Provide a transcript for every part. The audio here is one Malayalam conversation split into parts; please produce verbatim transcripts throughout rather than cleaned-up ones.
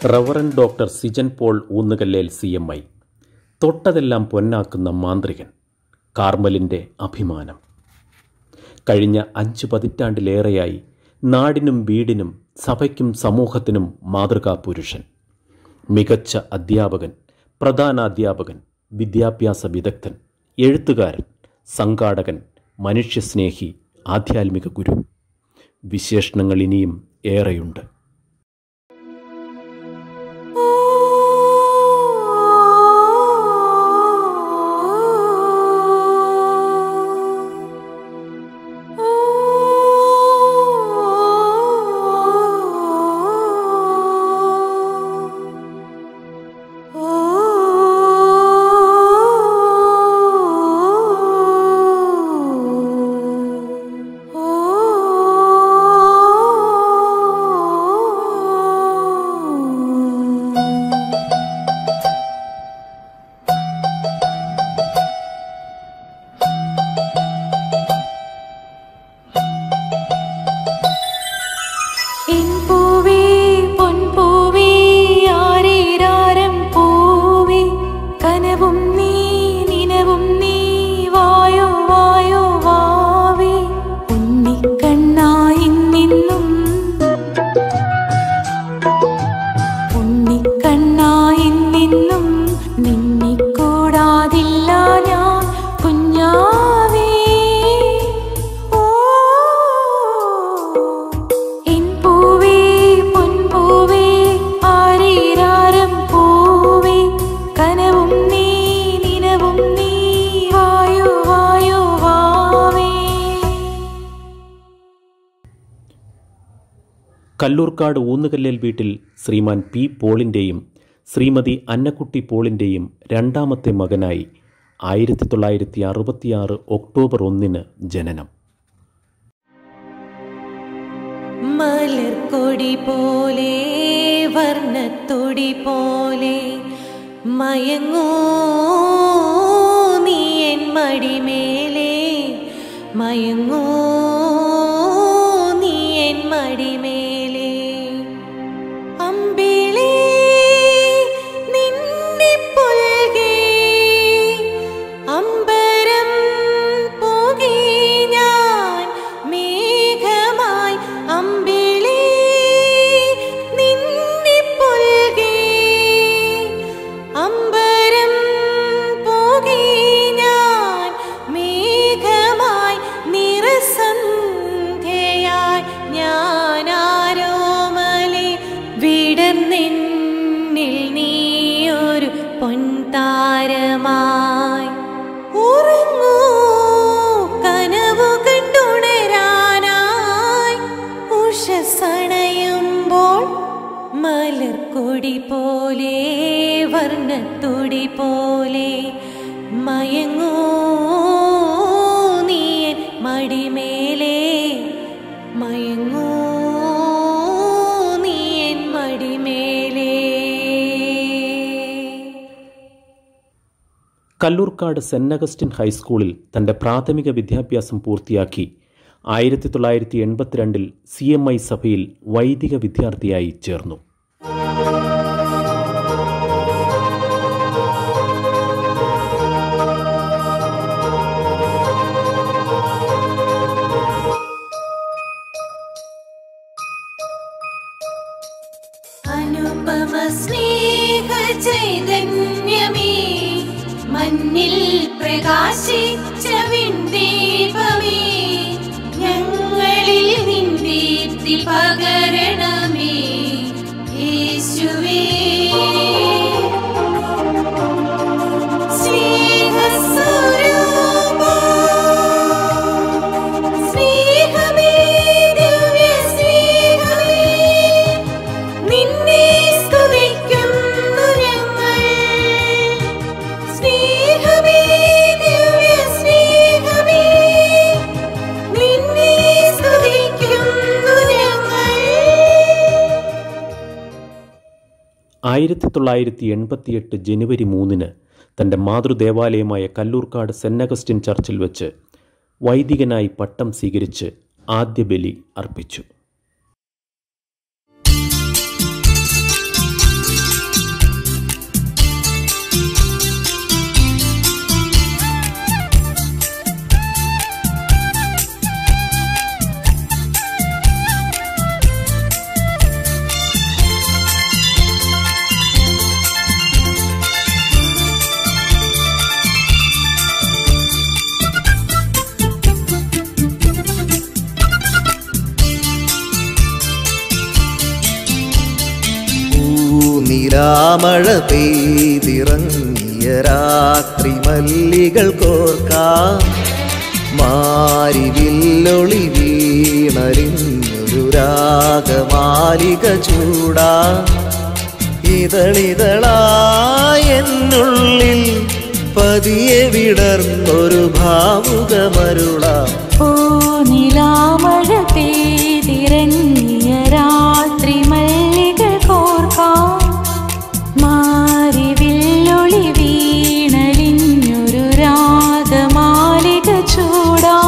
Reverend doctor Sijan Paul Oonnukallel C M I, തൊട്ടതെല്ലാം പൊന്നാക്കുന്ന മാന്ത്രികൻ, കാർമലിൻ്റെ അഭിമാനം. കഴിഞ്ഞ അഞ്ച് പതിറ്റാണ്ടിലേറെയായി നാടിനും വീടിനും സഭയ്ക്കും സമൂഹത്തിനും മാതൃകാ പുരുഷൻ, മികച്ച അധ്യാപകൻ, പ്രധാനാധ്യാപകൻ, വിദ്യാഭ്യാസ വിദഗ്ധൻ, എഴുത്തുകാരൻ, സംഘാടകൻ, മനുഷ്യസ്നേഹി, ആധ്യാത്മിക ഗുരു. വിശേഷണങ്ങൾ ഇനിയും ഏറെയുണ്ട്. കല്ലൂർക്കാട് ഊന്നുകല്ലേൽ വീട്ടിൽ ശ്രീമാൻ പി പോളിൻ്റെയും ശ്രീമതി അന്നക്കുട്ടി പോളിൻ്റെയും രണ്ടാമത്തെ മകനായി ആയിരത്തി തൊള്ളായിരത്തി അറുപത്തിയാറ് ഒക്ടോബർ ഒന്നിന് ജനനം. മലർക്കൊടി പോലെ വർണ്ണത്തൊടി പോലെ മയങ്ങൂ നീ എൻ മടിമേലേ, മയങ്ങൂ നീ എൻ മടിമേലേ. അമ്പിളി നിന്നെ പുൽകി അമ്പരം പോകി ഞാൻ മേഘമായി. അമ്പിളി നിന്നെ പുൽകി അമ്പരം പോകി ഞാൻ മേഘമായി. നിറസന്ധ്യയായി ഞാനാരോമലേ വിടർന്നെന്നിൽ നീയൊരു പൊൻതാരമായി. ഉറങ്ങൂ കനവു കണ്ടുണരാനായി ഉഷസണയുമ്പോൾ മലർക്കൊടി പോലെ വർണ്ണത്തൊടി പോലെ മയങ്ങൂ നീ എൻ മടിമേലേ, മയങ്ങൂ നീ എൻ മടിമേലേ. കല്ലൂർക്കാട് സെന്റ് അഗസ്റ്റിൻ ഹൈസ്കൂളിൽ തൻ്റെ പ്രാഥമിക വിദ്യാഭ്യാസം പൂർത്തിയാക്കി ആയിരത്തി തൊള്ളായിരത്തി എൺപത്തിരണ്ടിൽ സി എം ഐ സഭയിൽ വൈദിക വിദ്യാർത്ഥിയായി ചേർന്നു. അനുപമ സ്നേഹ ചൈതന്യമേ, മഞ്ഞിൽ പ്രകാശിച്ച വിൺദീപമേ, ഞങ്ങളിൽ നിൻ ദീപ്തി പകരണമേ യേശുവേ. സ്നേഹസ്വരൂപാ, സ്നേഹമേ, ദിവ്യ സ്നേഹമേ, നിന്നെ സ്തുതിക്കുന്നു ഞങ്ങൾ. സ്നേഹമേ, ദിവ്യ സ്നേഹമേ, നിന്നെ സ്തുതിക്കുന്നു ഞങ്ങൾ. ആയിരത്തി തൊള്ളായിരത്തി എൺപത്തിയെട്ട് ജനുവരി മൂന്നിന് തൻ്റെ മാതൃദേവാലയമായ കല്ലൂർക്കാട് സെന്റ് അഗസ്റ്റിൻ ചർച്ചിൽ വെച്ച് വൈദികനായി പട്ടം സ്വീകരിച്ച് ആദ്യ ബലി അർപ്പിച്ചു. നിലാമഴ പെയ്തിറങ്ങിയ രാത്രി മല്ലികൾ കോർക്കാം, മാരിവില്ലൊളി വീണലിഞ്ഞൊരു രാഗമാലിക ചൂടാ. ഇതളിതളായെന്നുള്ളിൽ പതിയെ വിടർന്നൊരു ഭാവുകമരുളാം. ഓ നിലാമഴ പെയ്തിറങ്ങിയ രാത്രി മല്ലികൾ കോർക്കാം, മാരിവില്ലൊളി വീണലിഞ്ഞൊരു രാഗമാലിക ചൂടാ.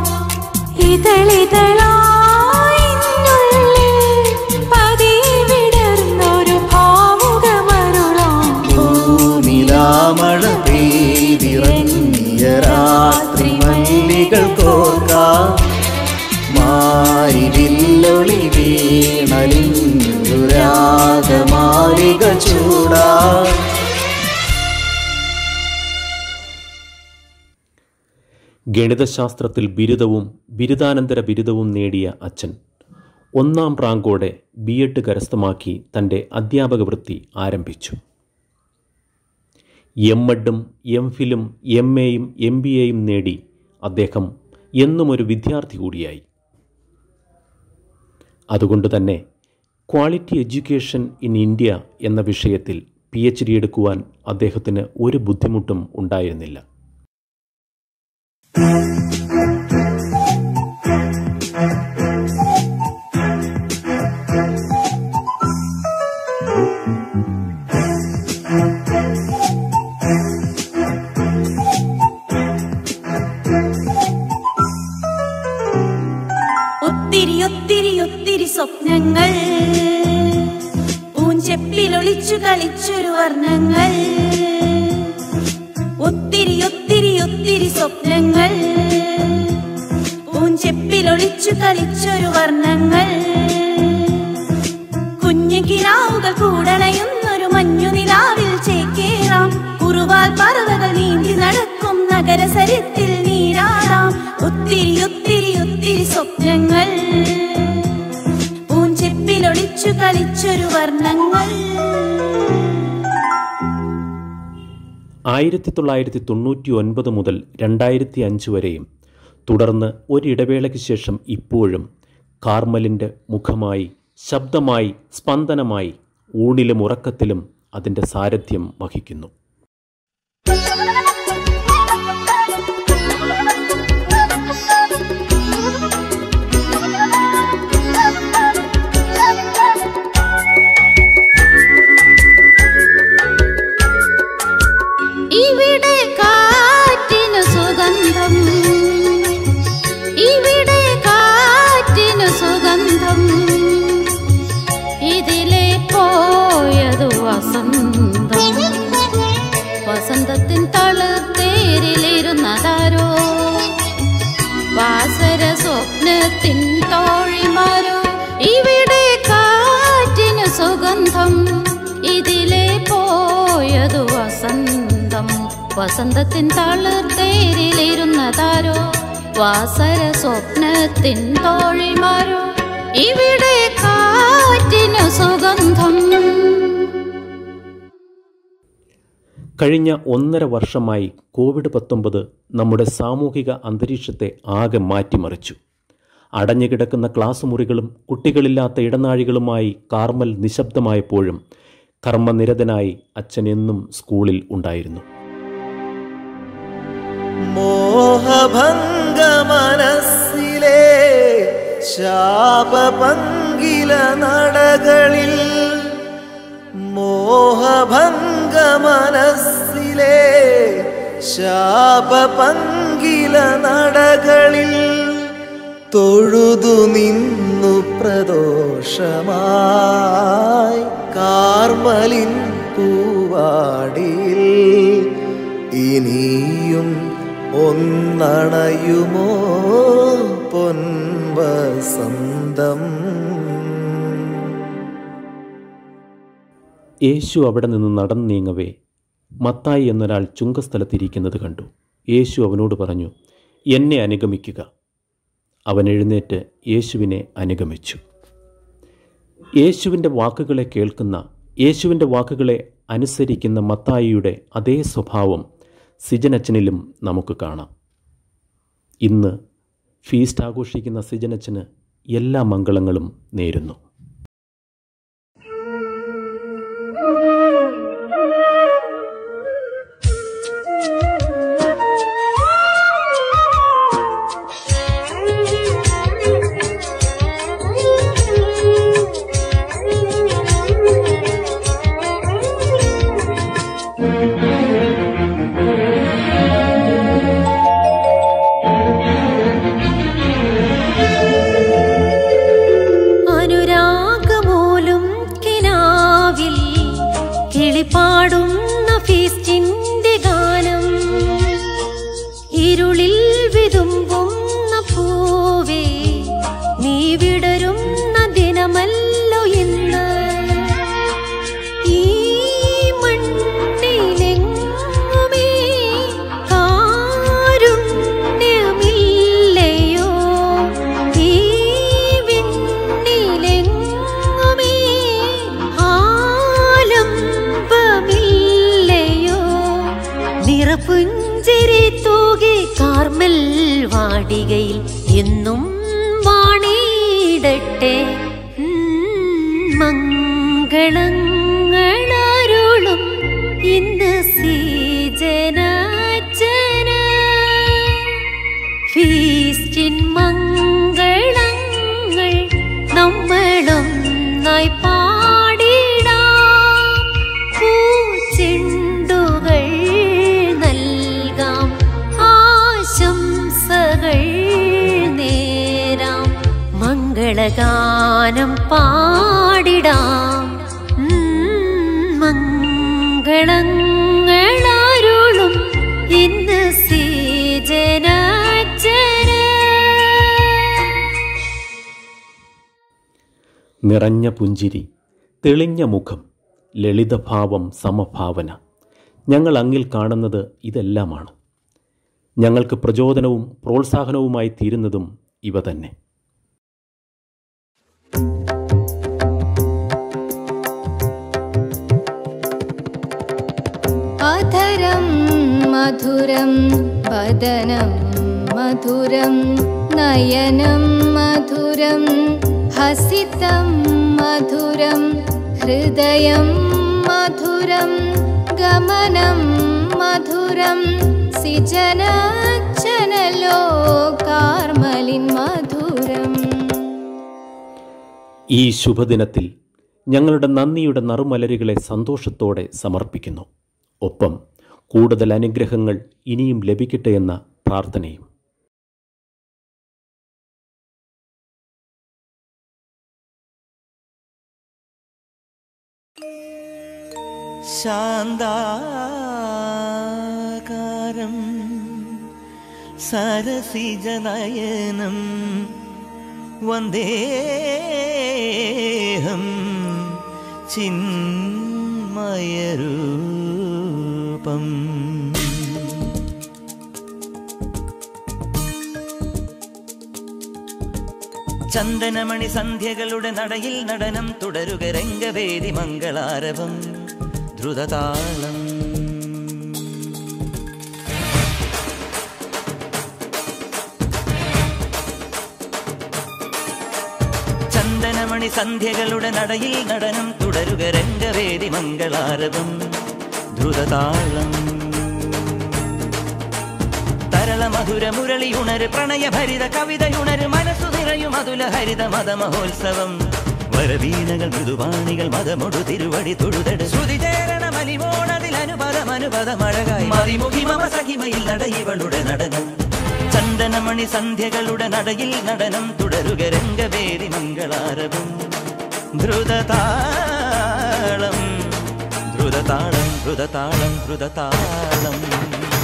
ഇതളിതളായെന്നുള്ളിൽ പതിയെ വിടർന്നൊരു ഭാവുകമരുളാം. ഓ നിലാമഴ പെയ്തിറങ്ങിയ രാത്രി മല്ലികൾ കോർക്കാം, മാരിവില്ലൊളി വീണലിഞ്ഞൊരു രാഗമാലിക ചൂടാ. ഗണിതശാസ്ത്രത്തിൽ ബിരുദവും ബിരുദാനന്തര ബിരുദവും നേടിയ അച്ഛൻ ഒന്നാം റാങ്കോടെ ബി എഡ് കരസ്ഥമാക്കി തൻ്റെ അധ്യാപക വൃത്തി ആരംഭിച്ചു. എം എഡും എം ഫിലും എം എയും എം ബി എയും നേടി അദ്ദേഹം എന്നും ഒരു വിദ്യാർത്ഥി കൂടിയായി. അതുകൊണ്ട് തന്നെ ക്വാളിറ്റി എഡ്യൂക്കേഷൻ ഇൻ ഇന്ത്യ എന്ന വിഷയത്തിൽ പി എച്ച് ഡി എടുക്കുവാൻ അദ്ദേഹത്തിന് ഒരു ബുദ്ധിമുട്ടും ഉണ്ടായിരുന്നില്ല. ഒത്തിരി ഒത്തിരി ഒത്തിരി സ്വപ്നങ്ങൾ പൂഞ്ചെപ്പിലൊളിച്ചു കളിച്ചൊരു വർണ്ണങ്ങൾ. ഒത്തിരി ഒത്തിരി ഒത്തിരി സ്വപ്നങ്ങൾ പൂഞ്ചെപ്പിലൊളിച്ചു കളിച്ചൊരു വർണ്ണങ്ങൾ. കുഞ്ഞു കിനാവുകൾ കൂടണയുന്നൊരു മഞ്ഞു നിലാവിൽ ചേക്കേറാം. കുറുവാൽ പറവകൾ നീന്തി നടക്കും നഗരസരത്തിൽ നീരാടാം. ഒത്തിരി ഒത്തിരി ഒത്തിരി സ്വപ്നങ്ങൾ പൂഞ്ചെപ്പിലൊളിച്ചു കളിച്ചൊരു വർണ്ണങ്ങൾ. ആയിരത്തി തൊള്ളായിരത്തി തൊണ്ണൂറ്റി ഒൻപത് മുതൽ രണ്ടായിരത്തി അഞ്ച് വരെയും തുടർന്ന് ഒരിടവേളയ്ക്ക് ശേഷം ഇപ്പോഴും കാർമലിൻ്റെ മുഖമായി, ശബ്ദമായി, സ്പന്ദനമായി ഊണിലും ഉറക്കത്തിലും അതിൻ്റെ സാരഥ്യം വഹിക്കുന്നു. ഇവിടെ കാറ്റിനു സുഗന്ധം, ഇവിടെ കാറ്റിനു സുഗന്ധം, ഇതിലെ പോയതു വസന്തം. വസന്തത്തിൻ തളിർത്തേരിലിരുന്നതാരോ, വാസര സ്വപ്നത്തിൻ തോഴിമാരോ. ഇവിടെ കാറ്റിനു സുഗന്ധം, ഇതിലെ പോയതു വസന്തം. വസന്തത്തിൻ തളിർത്തേരിലിരുന്നതാരോ, വാസര സ്വപ്നത്തിൻ തോഴിമാരോ. ഇവിടെ കാറ്റിനു സുഗന്ധം. കഴിഞ്ഞ ഒന്നര വർഷമായി കോവിഡ് പത്തൊമ്പത് നമ്മുടെ സാമൂഹിക അന്തരീക്ഷത്തെ ആകെ മാറ്റിമറിച്ചു. അടഞ്ഞുകിടക്കുന്ന ക്ലാസ് മുറികളും കുട്ടികളില്ലാത്ത ഇടനാഴികളുമായി കാർമൽ നിശബ്ദമായപ്പോഴും കർമ്മനിരതനായി അച്ഛൻ എന്നും സ്കൂളിൽ ഉണ്ടായിരുന്നു. മോഹഭംഗ മനസ്സിലെ ശാപപങ്കില നടകളിൽ, മോഹഭംഗ മനസ്സിലെ ശാപപങ്കില നടകളിൽ തൊഴുതു നിന്നു പ്രദോഷമായി കാർമലിൻ പൂവാടിയിൽ. ഇനിയും ഒന്നണയുമോ പൊൻവസന്തം. യേശു അവിടെ നിന്ന് നടന്നു നീങ്ങവേ മത്തായി എന്നൊരാൾ ചുങ്കസ്ഥലത്തിരിക്കുന്നത് കണ്ടു. യേശു അവനോട് പറഞ്ഞു, എന്നെ അനുഗമിക്കുക. അവൻ എഴുന്നേറ്റ് യേശുവിനെ അനുഗമിച്ചു. യേശുവിൻ്റെ വാക്കുകളെ കേൾക്കുന്ന യേശുവിൻ്റെ വാക്കുകളെ അനുസരിക്കുന്ന മത്തായിയുടെ അതേ സ്വഭാവം സിജനച്ചനിലും നമുക്ക് കാണാം. ഇന്ന് ഫീസ്റ്റ് ആഘോഷിക്കുന്ന സിജനച്ചന് എല്ലാ മംഗളങ്ങളും നേരുന്നു. പാടുന്ന ഫീസ്റ്റിന്റെ ഗാനം, ഇരുളിൽ വിതുമ്പുന്ന പൂവേ നീ വിടരുന്ന ദിനമല്ലോ ഇന്ന്. ഈ മണ്ണിലെങ്ങുമേ കാരുണ്യമില്ലയോ, ഈ വിണ്ണിലെങ്ങുമേ പുഞ്ചിരി തൂകി കാർമൽ വാടികയിൽ എന്നും വാണിടട്ടെ. മംഗളങ്ങളരുളും ഇന്ന് സീജനച്ചന്. ഫീസ്റ്റിൻ മംഗളങ്ങൾ നമ്മളൊന്നായി പാടിടാം. പൂച്ചെണ്ടുകൾ നൽകാം, ആശംസകൾ നേരാം, മംഗളഗാനം പാടിടാം. മംഗളങ്ങളരുളും ഇന്ന് സീജനച്ചന്. നിറഞ്ഞ പുഞ്ചിരി, തെളിഞ്ഞ മുഖം, ലളിതഭാവം, സമഭാവന, ഞങ്ങൾ അങ്ങിൽ കാണുന്നത് ഇതെല്ലാമാണ്. ഞങ്ങൾക്ക് പ്രചോദനവും പ്രോത്സാഹനവുമായി തീരുന്നതും ഇവ തന്നെ. അധരം മധുരം വദനം മധുരം നയനം മധുരം ഹസിതം മധുരം ഹൃദയം മധുരം ഗമനം മധുരം സിജനച്ചനലോ കാർമലിൻ മധുരം. ഈ ശുഭദിനത്തിൽ ഞങ്ങളുടെ നന്ദിയുടെ നറുമലരുകളെ സന്തോഷത്തോടെ സമർപ്പിക്കുന്നു. ഒപ്പം കൂടുതൽ അനുഗ്രഹങ്ങൾ ഇനിയും ലഭിക്കട്ടെ എന്ന പ്രാർത്ഥനയും. ശാന്താകാരം സരസിജനയനം വന്ദേഹം ചിന്മയരൂപം. ചന്ദനമണി സന്ധ്യകളുടെ നടയിൽ നടനം തുടരുക രംഗവേദി മംഗളാരവം ദ്രുതതാളം. ചന്ദനമണി സന്ധ്യകളുടെ നടയിൽ നടനം തുടരുക രംഗവേദി മംഗളാരവം ദ്രുതതാളം. തരള മധുര മുരളിയുണര് പ്രണയഭരിത കവിതയുണര് മനസ്സു നിറയും അതുല ഹരിത മതമഹോത്സവം. വരവീണകൾ മൃദുവാണികൾ മതമൊടു തിരുവടി തൊഴുതട് ശ്രുതിചേരണ മലിമോണതിൽ അനുപദം അനുപദമഴകായി മതിമുഖി മമ സഹിമയിൽ നടയിവളുടെ നടനം. ചന്ദനമണി സന്ധ്യകളുടെ നടയിൽ നടനം തുടരുക രംഗവേദി മംഗളാരവം ദ്രുതതാളം ദ്രുതതാളം ദ്രുതതാളം ദ്രുതതാളം.